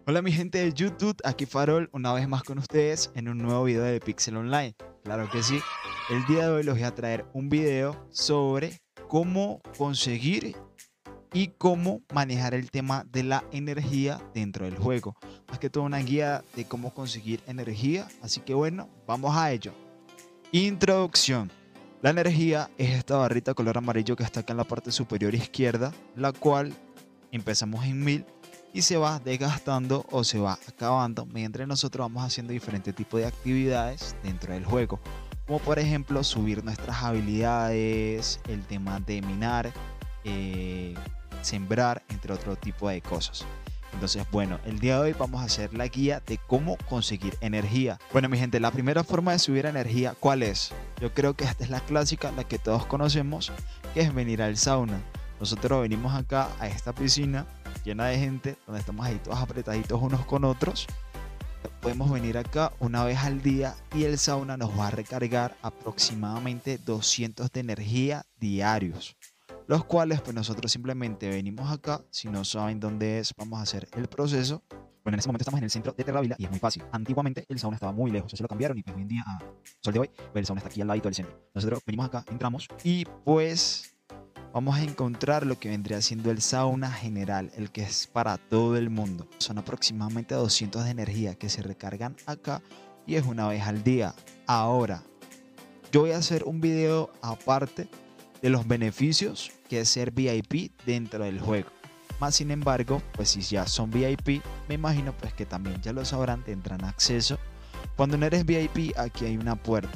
Hola mi gente de YouTube, aquí Farol una vez más con ustedes en un nuevo video de Pixel Online. Claro que sí, el día de hoy les voy a traer un video sobre cómo conseguir y cómo manejar el tema de la energía dentro del juego. Más que todo una guía de cómo conseguir energía, así que bueno, vamos a ello. Introducción. La energía es esta barrita color amarillo que está acá en la parte superior izquierda, la cual empezamos en 1000 y se va desgastando o se va acabando mientras nosotros vamos haciendo diferentes tipos de actividades dentro del juego, como por ejemplo subir nuestras habilidades, el tema de minar, sembrar, entre otro tipo de cosas. Entonces, bueno, el día de hoy vamos a hacer la guía de cómo conseguir energía. Bueno, mi gente, la primera forma de subir energía, ¿cuál es? Yo creo que esta es la clásica, la que todos conocemos, que es venir al sauna. Nosotros venimos acá a esta piscina llena de gente, donde estamos ahí todos apretaditos unos con otros. Podemos venir acá una vez al día y el sauna nos va a recargar aproximadamente 200 de energía diarios, los cuales pues nosotros simplemente venimos acá. Si no saben dónde es, vamos a hacer el proceso. Bueno, en este momento estamos en el centro de Terravila y es muy fácil. Antiguamente el sauna estaba muy lejos, se lo cambiaron y pues hoy en día, a sol de hoy, pues el sauna está aquí al ladito del centro. Nosotros venimos acá, entramos y pues vamos a encontrar lo que vendría siendo el sauna general, el que es para todo el mundo. Son aproximadamente 200 de energía que se recargan acá y es una vez al día. Ahora, yo voy a hacer un video aparte de los beneficios que es ser VIP dentro del juego. Más sin embargo, pues si ya son VIP, me imagino pues que también ya lo sabrán, tendrán acceso. Cuando no eres VIP, aquí hay una puerta.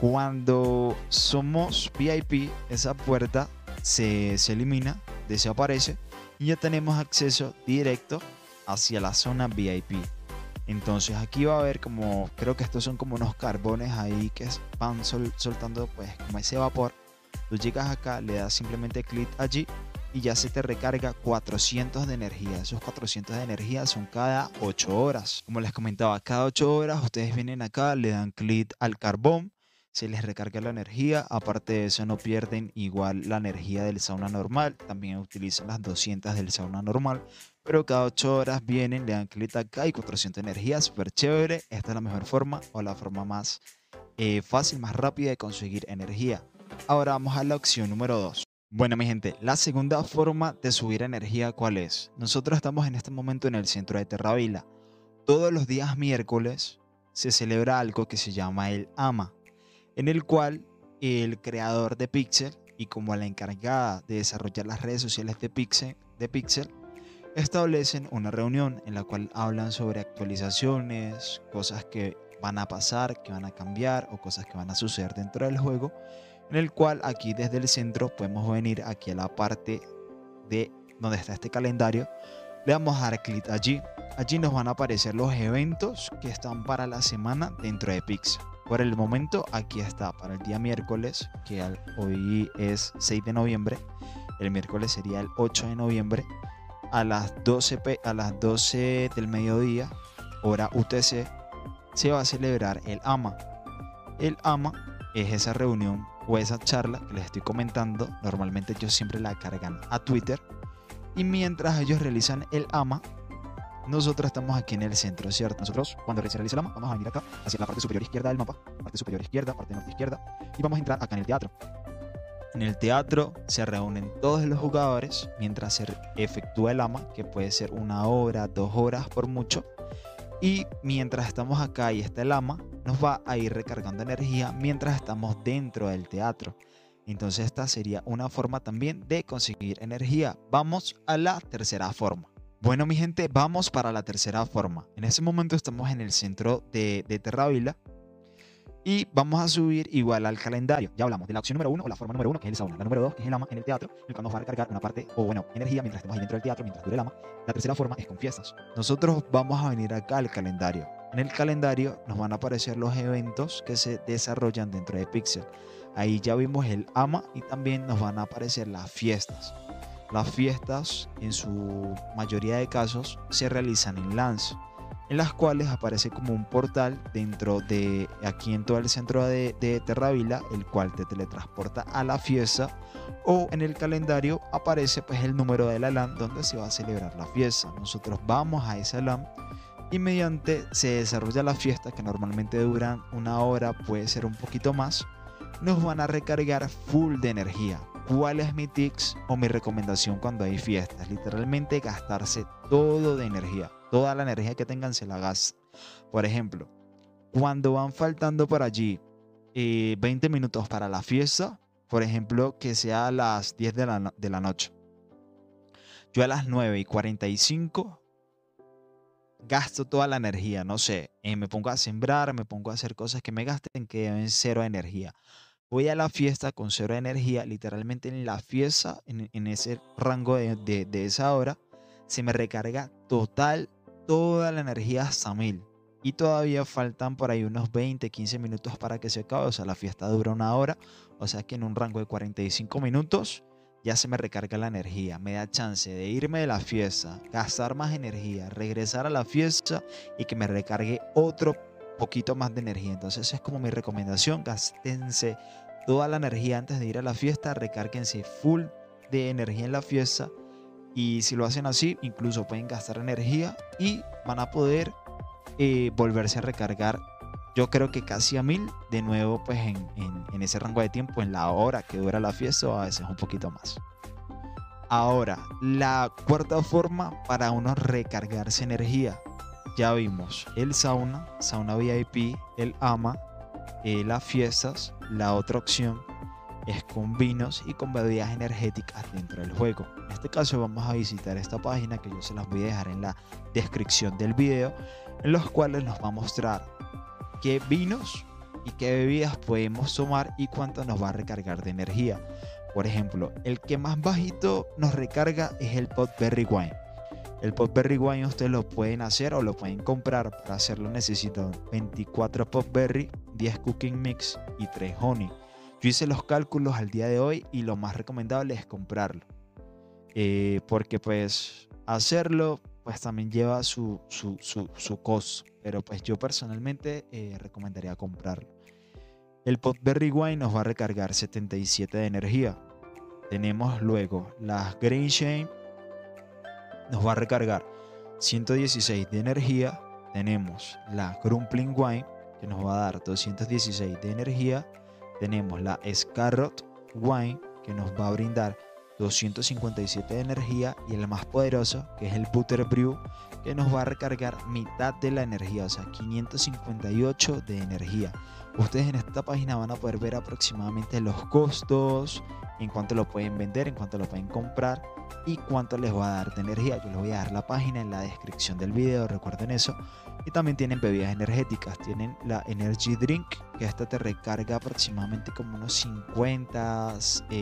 Cuando somos VIP, esa puerta se elimina, desaparece y ya tenemos acceso directo hacia la zona VIP. Entonces aquí va a haber como, creo que estos son como unos carbones ahí que van soltando pues como ese vapor. Tú llegas acá, le das simplemente clic allí y ya se te recarga 400 de energía. Esos 400 de energía son cada 8 horas. Como les comentaba, cada 8 horas ustedes vienen acá, le dan clic al carbón, se les recarga la energía. Aparte de eso, no pierden igual la energía del sauna normal. También utilizan las 200 del sauna normal. Pero cada 8 horas vienen, le dan clic acá y 400 de energía. Súper chévere. Esta es la mejor forma o la forma más fácil, más rápida de conseguir energía. Ahora vamos a la opción número 2. Bueno, mi gente, la segunda forma de subir energía, ¿cuál es? Nosotros estamos en este momento en el centro de Terravila. Todos los días miércoles se celebra algo que se llama el AMA, en el cual el creador de Pixel y como la encargada de desarrollar las redes sociales de Pixel establecen una reunión en la cual hablan sobre actualizaciones, cosas que van a pasar, que van a cambiar o cosas que van a suceder dentro del juego, en el cual aquí desde el centro podemos venir aquí a la parte de donde está este calendario. Le vamos a dar clic allí. Allí nos van a aparecer los eventos que están para la semana dentro de Pixel. Por el momento aquí está para el día miércoles, que hoy es 6 de noviembre. El miércoles sería el 8 de noviembre a las 12 del mediodía, hora UTC, se va a celebrar el AMA. El AMA es esa reunión o esa charla que les estoy comentando. Normalmente ellos siempre la cargan a Twitter y mientras ellos realizan el AMA, nosotros estamos aquí en el centro, ¿cierto? Nosotros cuando se realiza el AMA vamos a venir acá hacia la parte superior izquierda del mapa, parte superior izquierda, parte norte izquierda, y vamos a entrar acá en el teatro. En el teatro se reúnen todos los jugadores mientras se efectúa el AMA, que puede ser 1 hora, 2 horas por mucho. Y mientras estamos acá y está el AMA, nos va a ir recargando energía mientras estamos dentro del teatro. Entonces esta sería una forma también de conseguir energía. Vamos a la tercera forma. Bueno, mi gente, vamos para la tercera forma. En este momento estamos en el centro de Terravila y vamos a subir igual al calendario. Ya hablamos de la opción número 1 o la forma número 1, que es el sauna. La número 2, que es el AMA en el teatro, el cual nos va a recargar una parte, o bueno, energía mientras estemos ahí dentro del teatro, mientras dure el AMA. La tercera forma es con fiestas. Nosotros vamos a venir acá al calendario. En el calendario nos van a aparecer los eventos que se desarrollan dentro de Pixel. Ahí ya vimos el AMA y también nos van a aparecer las fiestas. Las fiestas, en su mayoría de casos, se realizan en LANs, en las cuales aparece como un portal dentro de aquí en todo el centro de Terravila, el cual te teletransporta a la fiesta, o en el calendario aparece pues el número de la LAN donde se va a celebrar la fiesta. Nosotros vamos a esa LAN, y mediante se desarrolla la fiesta, que normalmente duran 1 hora, puede ser un poquito más, nos van a recargar full de energía. ¿Cuál es mi tips o mi recomendación cuando hay fiestas? Literalmente gastarse todo de energía. Toda la energía que tengan se la gastan. Por ejemplo, cuando van faltando por allí 20 minutos para la fiesta, por ejemplo, que sea a las 10 de la noche. Yo a las 9:45 gasto toda la energía, no sé, me pongo a sembrar, me pongo a hacer cosas que me gasten que deben cero energía. Voy a la fiesta con cero energía, literalmente en la fiesta, en ese rango de esa hora, se me recarga total toda la energía hasta 1000. Y todavía faltan por ahí unos 20, 15 minutos para que se acabe, o sea, la fiesta dura 1 hora, o sea que en un rango de 45 minutos ya se me recarga la energía, me da chance de irme de la fiesta, gastar más energía, regresar a la fiesta y que me recargue otro poquito más de energía. Entonces es como mi recomendación, gástense toda la energía antes de ir a la fiesta, recárguense full de energía en la fiesta y si lo hacen así, incluso pueden gastar energía y van a poder volverse a recargar. Yo creo que casi a 1000 de nuevo, pues en ese rango de tiempo, en la hora que dura la fiesta, o a veces un poquito más. Ahora, la cuarta forma para uno recargarse energía. Ya vimos el sauna VIP, el AMA, las fiestas. La otra opción es con vinos y con bebidas energéticas dentro del juego. En este caso vamos a visitar esta página que yo se las voy a dejar en la descripción del video, en los cuales nos va a mostrar qué vinos y qué bebidas podemos tomar y cuánto nos va a recargar de energía. Por ejemplo, el que más bajito nos recarga es el Potberry Wine. El Potberry Wine ustedes lo pueden hacer o lo pueden comprar. Para hacerlo necesitan 24 Potberry, 10 Cooking Mix y 3 Honey. Yo hice los cálculos al día de hoy y lo más recomendable es comprarlo. Porque pues hacerlo pues también lleva su costo. Pero pues yo personalmente recomendaría comprarlo. El Potberry Wine nos va a recargar 77 de energía. Tenemos luego las Green Shane, nos va a recargar 116 de energía. Tenemos la Crumpling Wine, que nos va a dar 216 de energía. Tenemos la Scarrot Wine, que nos va a brindar 257 de energía. Y el más poderoso, que es el Butter Brew, que nos va a recargar mitad de la energía, o sea, 558 de energía. Ustedes en esta página van a poder ver aproximadamente los costos, en cuánto lo pueden vender, en cuánto lo pueden comprar y cuánto les va a dar de energía. Yo les voy a dar la página en la descripción del video, recuerden eso. Y también tienen bebidas energéticas, tienen la Energy Drink, que esta te recarga aproximadamente como unos 50,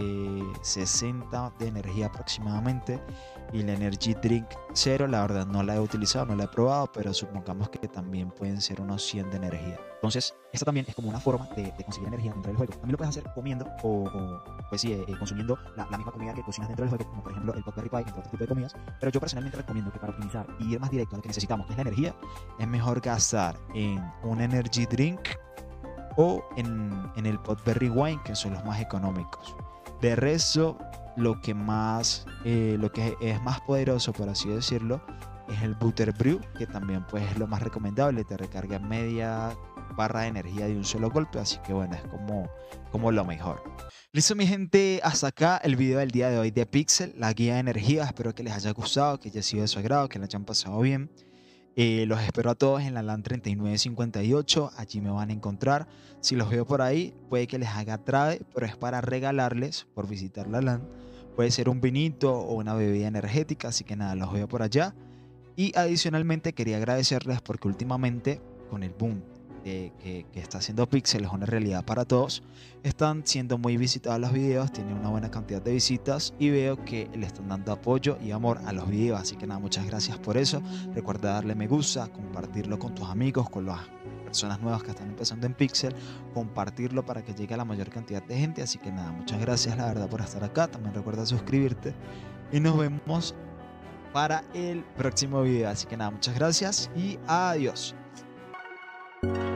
60 de energía aproximadamente. Y la Energy Drink 0, la verdad no la he utilizado, no la he probado, pero supongamos que también pueden ser unos 100 de energía. Entonces, esta también es como una forma de conseguir energía dentro del juego. También lo puedes hacer comiendo o pues sí, consumiendo la misma comida que cocinas dentro del juego, como por ejemplo el Potberry Pie, entre otro tipo de comidas. Pero yo personalmente recomiendo que para optimizar y ir más directo a lo que necesitamos, que es la energía, es mejor gastar en un Energy Drink o en el Potberry Wine, que son los más económicos. De resto, lo que es más poderoso, por así decirlo, es el Butter Brew, que también pues es lo más recomendable, te recarga media barra de energía de un solo golpe, así que bueno, es como lo mejor. Listo mi gente, hasta acá el video del día de hoy de Pixel, la guía de energía. Espero que les haya gustado, que haya sido de su agrado, que la hayan pasado bien. Los espero a todos en la LAN 3958, allí me van a encontrar. Si los veo por ahí, puede que les haga trade, pero es para regalarles por visitar la LAN. Puede ser un vinito o una bebida energética, así que nada, los veo por allá. Y adicionalmente quería agradecerles porque últimamente, con el boom que está haciendo Pixel, es una realidad para todos, están siendo muy visitados los videos, tienen una buena cantidad de visitas y veo que le están dando apoyo y amor a los videos, así que nada, muchas gracias por eso. Recuerda darle me gusta, compartirlo con tus amigos, con las personas nuevas que están empezando en Pixel, compartirlo para que llegue a la mayor cantidad de gente. Así que nada, muchas gracias la verdad por estar acá. También recuerda suscribirte y nos vemos para el próximo video. Así que nada, muchas gracias y adiós.